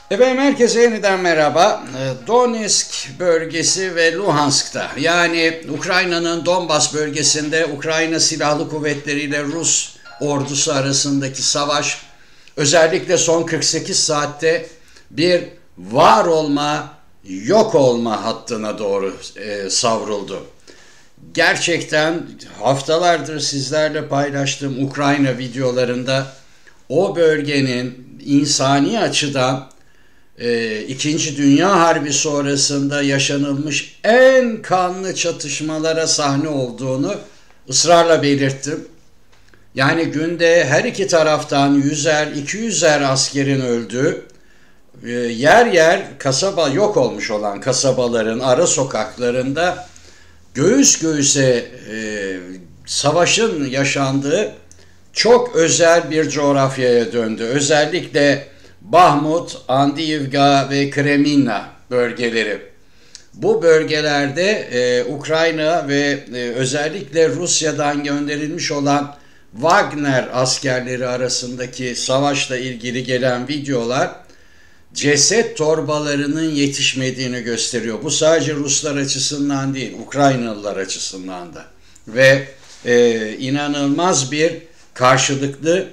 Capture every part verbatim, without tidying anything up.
Efendim herkese yeniden merhaba. Donetsk bölgesi ve Luhansk'ta, yani Ukrayna'nın Donbas bölgesinde Ukrayna Silahlı Kuvvetleri ile Rus ordusu arasındaki savaş özellikle son kırk sekiz saatte bir var olma, yok olma hattına doğru e, savruldu. Gerçekten haftalardır sizlerle paylaştığım Ukrayna videolarında o bölgenin insani açıdan e, İkinci Dünya Harbi sonrasında yaşanılmış en kanlı çatışmalara sahne olduğunu ısrarla belirttim. Yani günde her iki taraftan yüzer, iki yüzer askerin öldüğü, e, yer yer kasaba yok olmuş olan kasabaların ara sokaklarında göğüs göğüse e, savaşın yaşandığı çok özel bir coğrafyaya döndü. Özellikle Bahmut, Avdiivka ve Kreminna bölgeleri. Bu bölgelerde e, Ukrayna ve e, özellikle Rusya'dan gönderilmiş olan Wagner askerleri arasındaki savaşla ilgili gelen videolar ceset torbalarının yetişmediğini gösteriyor. Bu sadece Ruslar açısından değil, Ukraynalılar açısından da. Ve e, inanılmaz bir karşılıklı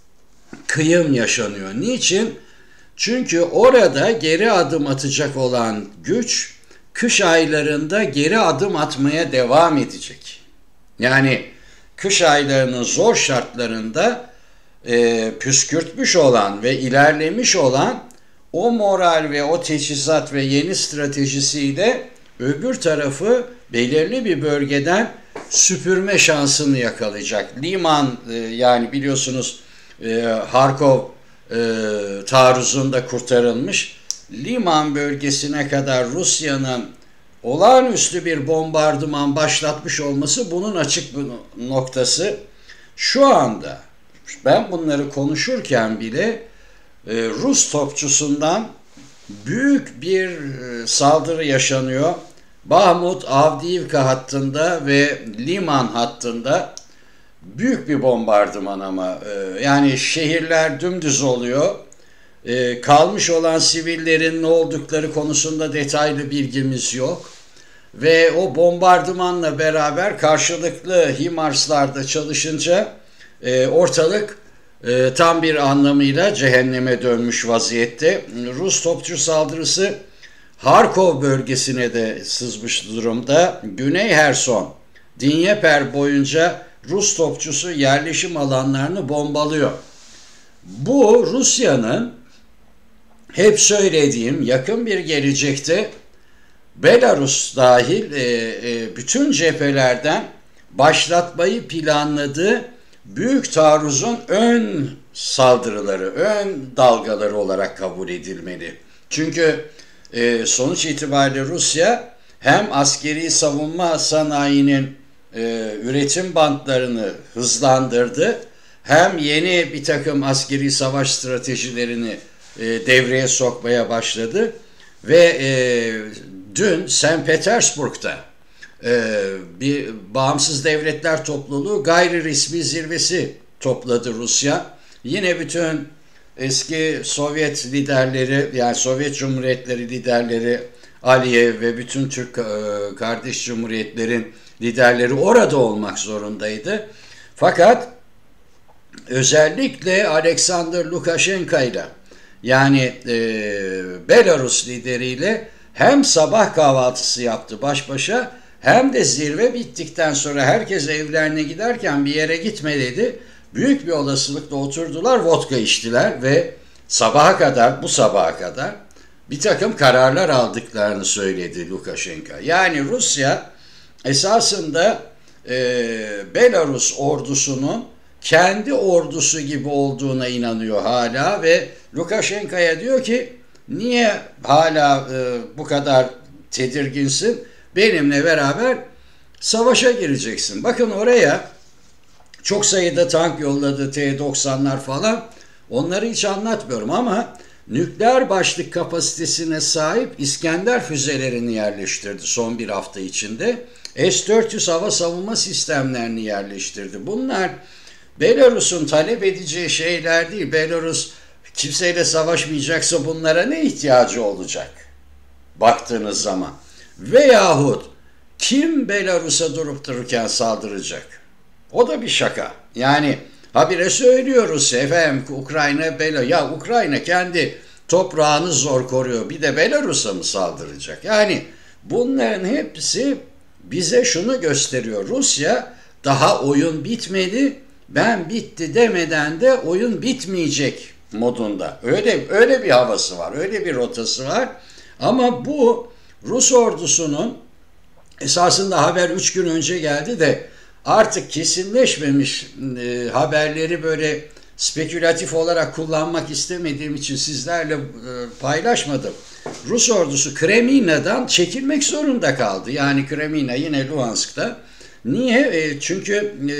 kıyım yaşanıyor. Niçin? Çünkü orada geri adım atacak olan güç kış aylarında geri adım atmaya devam edecek. Yani kış aylarının zor şartlarında e, püskürtmüş olan ve ilerlemiş olan o moral ve o teçhizat ve yeni stratejisiyle öbür tarafı belirli bir bölgeden süpürme şansını yakalayacak. Liman e, yani biliyorsunuz e, Harkov e, taarruzunda kurtarılmış. Liman bölgesine kadar Rusya'nın olağanüstü bir bombardıman başlatmış olması bunun açık bir noktası. Şu anda ben bunları konuşurken bile e, Rus topçusundan büyük bir e, saldırı yaşanıyor. Bahmut, Avdiivka hattında ve Liman hattında büyük bir bombardıman ama e, yani şehirler dümdüz oluyor. E, kalmış olan sivillerin ne oldukları konusunda detaylı bilgimiz yok. Ve o bombardımanla beraber karşılıklı HIMARS'larda çalışınca e, ortalık e, tam bir anlamıyla cehenneme dönmüş vaziyette. Rus topçu saldırısı Harkov bölgesine de sızmış durumda. Güney Herson, Dnyeper boyunca Rus topçusu yerleşim alanlarını bombalıyor. Bu Rusya'nın hep söylediğim yakın bir gelecekte Belarus dahil e, e, bütün cephelerden başlatmayı planladığı büyük taarruzun ön saldırıları, ön dalgaları olarak kabul edilmeli. Çünkü e, sonuç itibariyle Rusya hem askeri savunma sanayinin e, üretim bantlarını hızlandırdı, hem yeni bir takım askeri savaş stratejilerini e, devreye sokmaya başladı ve e, dün Saint Petersburg'da e, bir bağımsız devletler topluluğu gayri resmi zirvesi topladı Rusya. Yine bütün eski Sovyet liderleri, yani Sovyet Cumhuriyetleri liderleri, Aliyev ve bütün Türk e, kardeş cumhuriyetlerin liderleri orada olmak zorundaydı. Fakat özellikle Alexander Lukashenko ile, yani e, Belarus lideriyle hem sabah kahvaltısı yaptı baş başa, hem de zirve bittikten sonra herkes evlerine giderken bir yere gitme dedi. Büyük bir olasılıkla oturdular, vodka içtiler ve sabaha kadar, bu sabaha kadar bir takım kararlar aldıklarını söyledi Lukashenko. Yani Rusya esasında e, Belarus ordusunun kendi ordusu gibi olduğuna inanıyor hala ve Lukashenko'ya diyor ki niye hala e, bu kadar tedirginsin? Benimle beraber savaşa gireceksin. Bakın oraya çok sayıda tank yolladı, T doksanlar falan. Onları hiç anlatmıyorum ama nükleer başlık kapasitesine sahip İskender füzelerini yerleştirdi son bir hafta içinde. S dört yüz hava savunma sistemlerini yerleştirdi. Bunlar Belarus'un talep edeceği şeyler değil. Belarus kimseyle savaşmayacaksa bunlara ne ihtiyacı olacak? Baktığınız zaman. Veyahut kim Belarus'a durup dururken saldıracak? O da bir şaka. Yani habire söylüyoruz efendim Ukrayna, Belarus. Ya Ukrayna kendi toprağını zor koruyor. Bir de Belarus'a mı saldıracak? Yani bunların hepsi bize şunu gösteriyor. Rusya daha oyun bitmedi. Ben bitti demeden de oyun bitmeyecek modunda. Öyle öyle bir havası var. Öyle bir rotası var. Ama bu Rus ordusunun esasında haber üç gün önce geldi de artık kesinleşmemiş e, haberleri böyle spekülatif olarak kullanmak istemediğim için sizlerle e, paylaşmadım. Rus ordusu Kremina'dan çekilmek zorunda kaldı. Yani Kremina yine Luhansk'ta. Niye? E, çünkü e,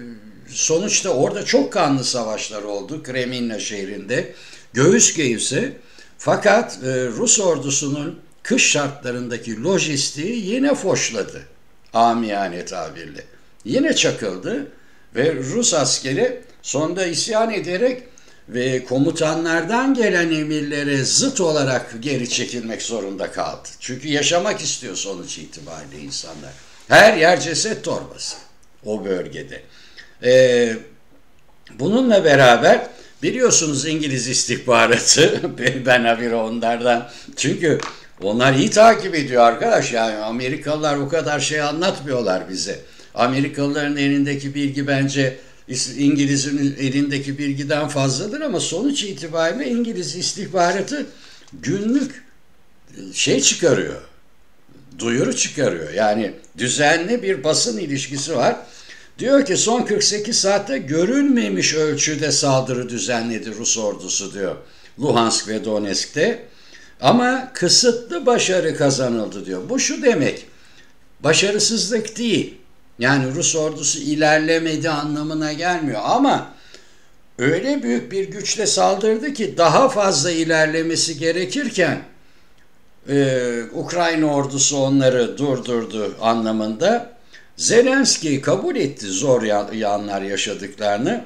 sonuçta orada çok kanlı savaşlar oldu Kremina şehrinde. Göğüs göğüse. Fakat e, Rus ordusunun kış şartlarındaki lojistiği yine foşladı. Amiyane tabirle. Yine çakıldı ve Rus askeri sonunda isyan ederek ve komutanlardan gelen emirlere zıt olarak geri çekilmek zorunda kaldı. Çünkü yaşamak istiyor sonuç itibariyle insanlar. Her yer ceset torbası o bölgede. Ee, bununla beraber biliyorsunuz İngiliz istihbaratı, ben haberi onlardan. Çünkü onlar iyi takip ediyor arkadaş. Yani Amerikalılar o kadar şey anlatmıyorlar bize. Amerikalıların elindeki bilgi bence İngiliz'in elindeki bilgiden fazladır ama sonuç itibariyle İngiliz istihbaratı günlük şey çıkarıyor. Duyuru çıkarıyor. Yani düzenli bir basın ilişkisi var. Diyor ki son kırk sekiz saatte görülmemiş ölçüde saldırı düzenledi Rus ordusu diyor. Luhansk ve Donetsk'te. Ama kısıtlı başarı kazanıldı diyor. Bu şu demek. Başarısızlık değil. Yani Rus ordusu ilerlemedi anlamına gelmiyor. Ama öyle büyük bir güçle saldırdı ki daha fazla ilerlemesi gerekirken e, Ukrayna ordusu onları durdurdu anlamında. Zelenski kabul etti zor yanlar yaşadıklarını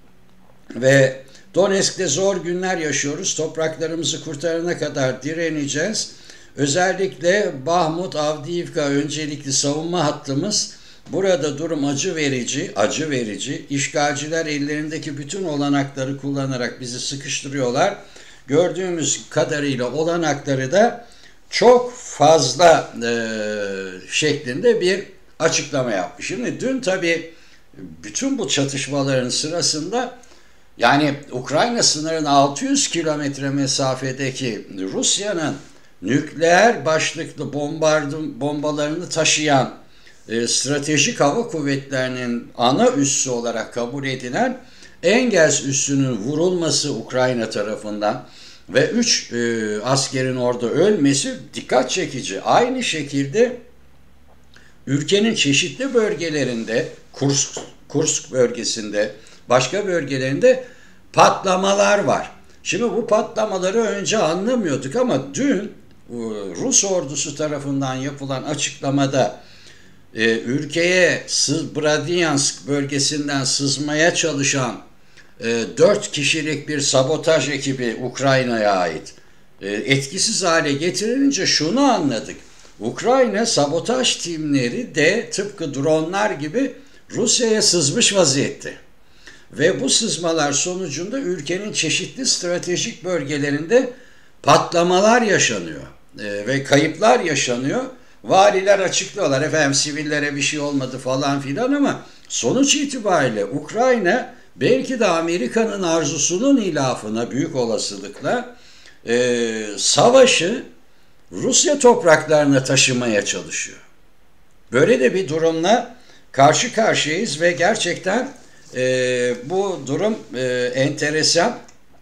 ve Donetsk'te zor günler yaşıyoruz. Topraklarımızı kurtarana kadar direneceğiz. Özellikle Bahmut, Avdiivka öncelikli savunma hattımız. Burada durum acı verici, acı verici. İşgalciler ellerindeki bütün olanakları kullanarak bizi sıkıştırıyorlar. Gördüğümüz kadarıyla olanakları da çok fazla e, şeklinde bir açıklama yapmış. Şimdi dün tabii bütün bu çatışmaların sırasında yani Ukrayna sınırının altı yüz kilometre mesafedeki Rusya'nın nükleer başlıklı bombardı, bombalarını taşıyan e, stratejik hava kuvvetlerinin ana üssü olarak kabul edilen Engels üssünün vurulması Ukrayna tarafından ve üç e, askerin orada ölmesi dikkat çekici. Aynı şekilde ülkenin çeşitli bölgelerinde, Kursk, Kursk bölgesinde, başka bölgelerinde patlamalar var. Şimdi bu patlamaları önce anlamıyorduk ama dün Rus ordusu tarafından yapılan açıklamada e, ülkeye Bryansk bölgesinden sızmaya çalışan e, dört kişilik bir sabotaj ekibi Ukrayna'ya ait e, etkisiz hale getirilince şunu anladık. Ukrayna sabotaj timleri de tıpkı dronlar gibi Rusya'ya sızmış vaziyette. Ve bu sızmalar sonucunda ülkenin çeşitli stratejik bölgelerinde patlamalar yaşanıyor e, ve kayıplar yaşanıyor. Valiler açıklıyorlar efendim sivillere bir şey olmadı falan filan ama sonuç itibariyle Ukrayna belki de Amerika'nın arzusunun ilafına büyük olasılıkla e, savaşı Rusya topraklarına taşımaya çalışıyor. Böyle de bir durumla karşı karşıyayız ve gerçekten e, bu durum e, enteresan.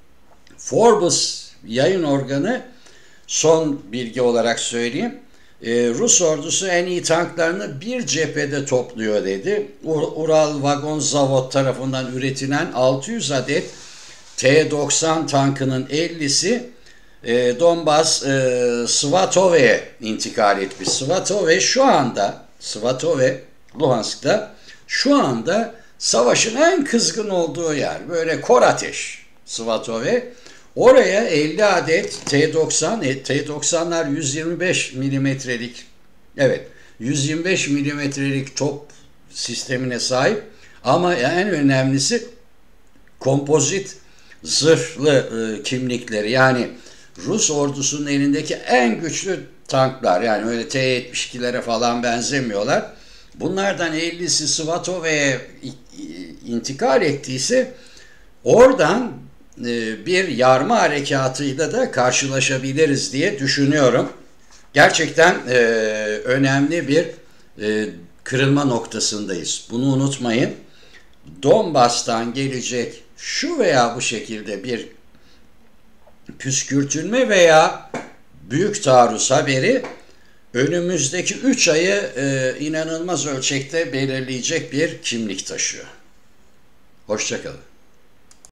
Forbes yayın organı son bilgi olarak söyleyeyim. E, Rus ordusu en iyi tanklarını bir cephede topluyor dedi. Ural Vagon Zavod tarafından üretilen altı yüz adet T doksan tankının ellisi e, Donbas e, Svatove'ye intikal etmiş. Svatove şu anda Svatove Luhansk'ta şu anda savaşın en kızgın olduğu yer. Böyle kor ateş Svatove. Oraya elli adet T doksan, T doksanlar yüz yirmi beş milimetrelik, evet yüz yirmi beş milimetrelik top sistemine sahip ama en önemlisi kompozit zırhlı e, kimlikleri, yani Rus ordusunun elindeki en güçlü tanklar, yani öyle T yetmiş ikilere falan benzemiyorlar. Bunlardan ellisi Svatove'ye intikal ettiyse oradan e, bir yarma harekatıyla da karşılaşabiliriz diye düşünüyorum. Gerçekten e, önemli bir e, kırılma noktasındayız. Bunu unutmayın. Donbas'tan gelecek şu veya bu şekilde bir püskürtülme veya büyük taarruz haberi önümüzdeki üç ayı e, inanılmaz ölçekte belirleyecek bir kimlik taşıyor. Hoşça kalın.